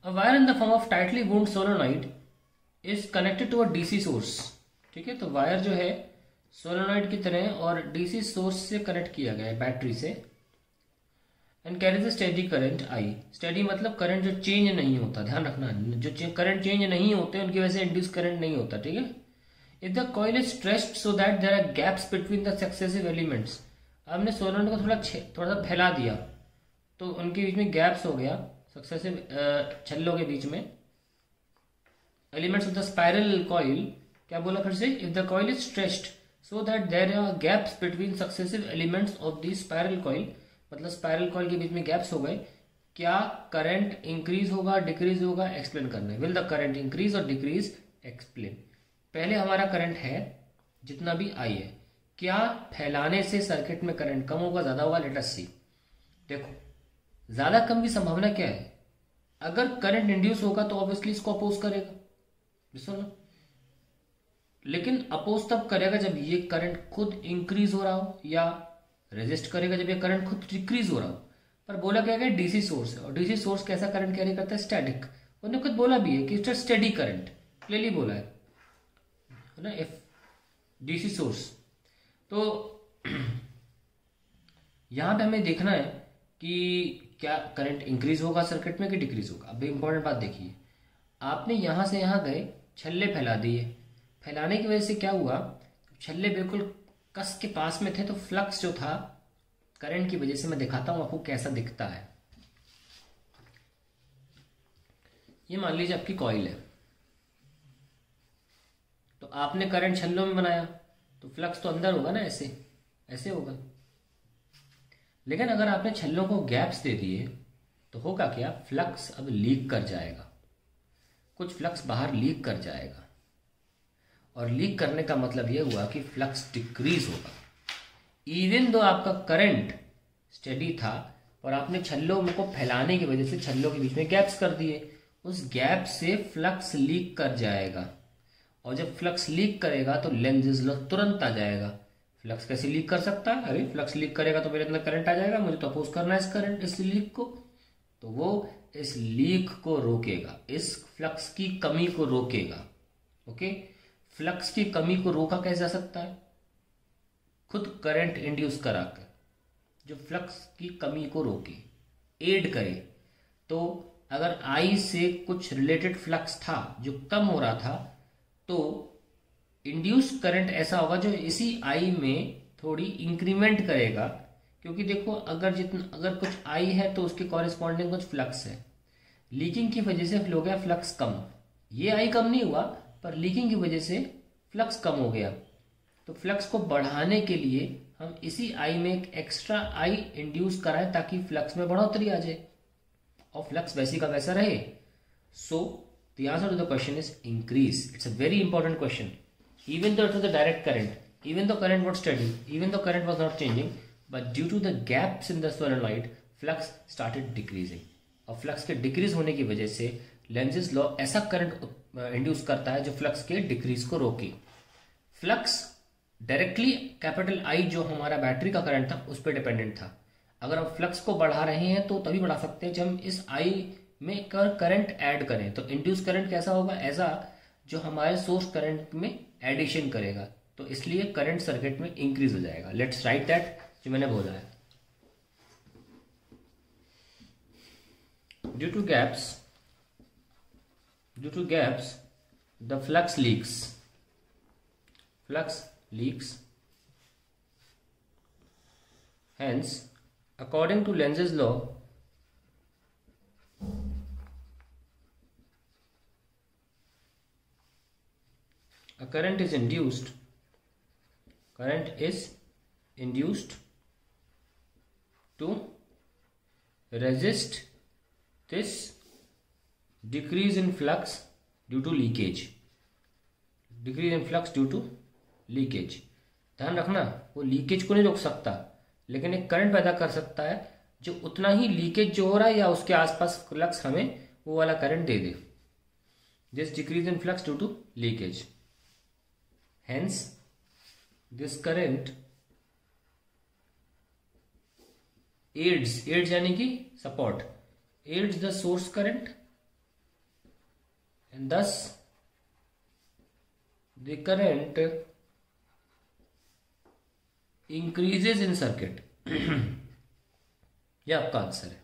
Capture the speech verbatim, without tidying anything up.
A wire in the form of tightly wound solenoid is connected to a DC source. ठीक है, तो wire जो है solenoid की तरह और डीसी सोर्स से कनेक्ट किया गया है, बैटरी से। And carries steady current I. Steady मतलब करंट जो चेंज नहीं होता, ध्यान रखना, जो करंट चेंज नहीं होते उनकी वजह से इंड्यूस करंट नहीं होता। ठीक है, if the coil is stretched so that there are gaps between the successive elements. हमने सोलेनॉइड को थोड़ा थोड़ा सा फैला दिया तो उनके बीच में गैप्स हो गया, सक्सेसिव छल्लों के बीच में। Elements of the spiral coil, क्या बोला फिर से, if the coil is stretched so that there are gaps between successive elements of the spiral coil, मतलब स्पाइरल कॉइल के बीच में गैप्स हो गए, क्या करंट इंक्रीज होगा डिक्रीज होगा, एक्सप्लेन करना है। विल द करंट इंक्रीज और डिक्रीज, एक्सप्लेन। पहले हमारा करंट है जितना भी आई है, क्या फैलाने से सर्किट में करंट कम होगा ज्यादा होगा, लेट अस सी। देखो ज्यादा कम की संभावना क्या है, अगर करंट इंड्यूस होगा तो ऑब्वियसली इसको अपोज करेगा, सुनो, लेकिन अपोज तब करेगा जब ये करंट खुद इंक्रीज हो रहा हो, या रेजिस्ट करेगा जब ये करंट खुद डिक्रीज हो रहा हो। पर बोला क्या गया, डीसी सोर्स है, और डीसी सोर्स कैसा करंट कैरी करता है, स्टैटिक। उन्होंने खुद बोला भी है कि इट्स स्टेडी करंट, क्लियरली बोला है ना, इफ डीसी सोर्स। तो यहां पे हमें देखना है कि क्या करंट इंक्रीज होगा सर्किट में कि डिक्रीज होगा। अब इंपॉर्टेंट बात देखिए, आपने यहां से यहां गए, छल्ले फैला दिए, फैलाने की वजह से क्या हुआ, छल्ले बिल्कुल कस के पास में थे तो फ्लक्स जो था करंट की वजह से, मैं दिखाता हूं आपको कैसा दिखता है। ये मान लीजिए आपकी कॉइल है, तो आपने करंट छल्लों में बनाया तो फ्लक्स तो अंदर होगा ना, ऐसे ऐसे होगा। लेकिन अगर आपने छल्लों को गैप्स दे दिए तो होगा क्या, फ्लक्स अब लीक कर जाएगा, कुछ फ्लक्स बाहर लीक कर जाएगा, और लीक करने का मतलब यह हुआ कि फ्लक्स डिक्रीज होगा। इवन दो आपका करंट स्टेडी था और आपने छल्लों को फैलाने की वजह से छल्लों के बीच में गैप्स कर दिए, उस गैप से फ्लक्स लीक कर जाएगा, और जब फ्लक्स लीक करेगा तो लेंजेस लॉ तुरंत आ जाएगा। फ्लक्स कैसे लीक कर सकता है, अरे फ्लक्स लीक करेगा तो मेरे अंदर करंट आ जाएगा, मुझे तो अपोज करना है इस करंट इस लीक को, तो वो इस लीक को रोकेगा, इस फ्लक्स की कमी को रोकेगा। ओके, फ्लक्स की कमी को रोका कैसे जा सकता है, खुद करंट इंड्यूस कराकर, जो फ्लक्स की कमी को रोके, एड करे। तो अगर आई से कुछ रिलेटेड फ्लक्स था जो कम हो रहा था, तो इंड्यूस करंट ऐसा होगा जो इसी आई में थोड़ी इंक्रीमेंट करेगा, क्योंकि देखो अगर जितना अगर कुछ आई है तो उसके कॉरेस्पॉन्डिंग कुछ फ्लक्स है, लीकिंग की वजह से हो गया फ्लक्स कम, ये आई कम नहीं हुआ पर लीकिंग की वजह से फ्लक्स कम हो गया। तो फ्लक्स को बढ़ाने के लिए हम इसी आई में एक एक्स्ट्रा आई इंड्यूस कराएं ताकि फ्लक्स में बढ़ोतरी आ जाए और फ्लक्स वैसी का वैसा रहे। So the answer to the question is increase. It's a very important question. Even though it was a direct current, even though current was steady, even though current was not changing, but due to the gaps in the solenoid, flux started decreasing. और flux के decrease होने की वजह से Lenz's law ऐसा current induce करता है जो फ्लक्स के डिक्रीज को रोके। फ्लक्स डायरेक्टली कैपिटल आई जो हमारा बैटरी का करंट था उस पर डिपेंडेंट था। अगर हम फ्लक्स को बढ़ा रहे हैं तो तभी बढ़ा सकते हैं जब हम इस आई में करंट ऐड करें। तो इंड्यूस करंट कैसा होगा, ऐसा जो हमारे सोर्स करंट में एडिशन करेगा, तो इसलिए करंट सर्किट में इंक्रीज हो जाएगा। लेट्स राइट दैट जो मैंने बोला है। Due to gaps due to gaps the flux leaks flux leaks hence according to Lenz's law a current is induced current is induced to resist this decrease in flux due to leakage decrease in flux due to leakage। ध्यान रखना, वो leakage को नहीं रोक सकता लेकिन एक current पैदा कर सकता है जो उतना ही लीकेज जो हो रहा है या उसके आसपास फ्लक्स हमें वो वाला करंट दे दे। This decrease in flux due to leakage, hence this current aids aids यानी कि support aids the source current and thus the current increases in circuit. यह आपका आंसर है।